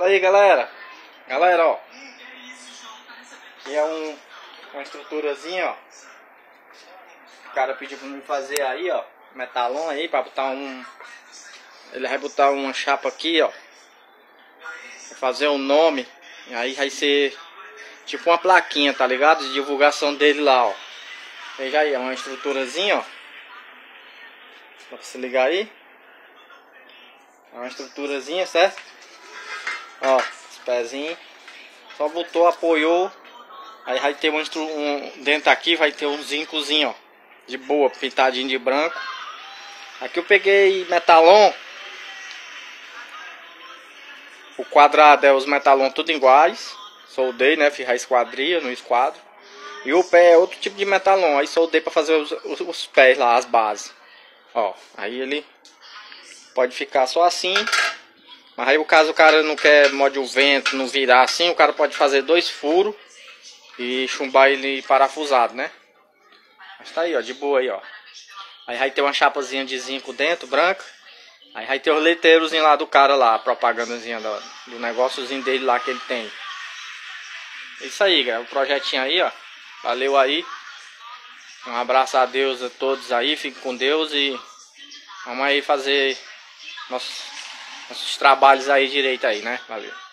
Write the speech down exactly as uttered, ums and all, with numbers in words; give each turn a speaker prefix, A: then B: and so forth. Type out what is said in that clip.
A: Aí, galera. Galera, ó. Aqui é um, uma estruturazinha, ó. O cara pediu pra mim fazer aí, ó. Metalon aí, pra botar um... Ele vai botar uma chapa aqui, ó. Vai fazer um nome. E aí vai ser tipo uma plaquinha, tá ligado? De divulgação dele lá, ó. Veja aí, é uma estruturazinha, ó. Pra você ligar aí. É uma estruturazinha, certo? Ó, os pezinhos. Só botou, apoiou. Aí vai ter um, um dentro aqui, vai ter um zincozinho, ó. De boa, pintadinho de branco. Aqui eu peguei metalon. O quadrado é os metalon tudo iguais. Soldei, né? Fiz a esquadria no esquadro. E o pé é outro tipo de metalon. Aí soldei pra fazer os, os, os pés lá, as bases. Ó, aí ele pode ficar só assim. Mas aí, o caso o cara não quer modo o vento, não virar assim, o cara pode fazer dois furos e chumbar ele parafusado, né? Mas tá aí, ó, de boa aí, ó. Aí vai ter uma chapazinha de zinco dentro, branca. Aí vai ter os letreiros lá do cara lá, a propagandazinha do, do negóciozinho dele lá que ele tem. É isso aí, galera, o projetinho aí, ó. Valeu aí. Um abraço a Deus a todos aí, fiquem com Deus e vamos aí fazer nossos, nossos trabalhos aí direito aí, né? Valeu.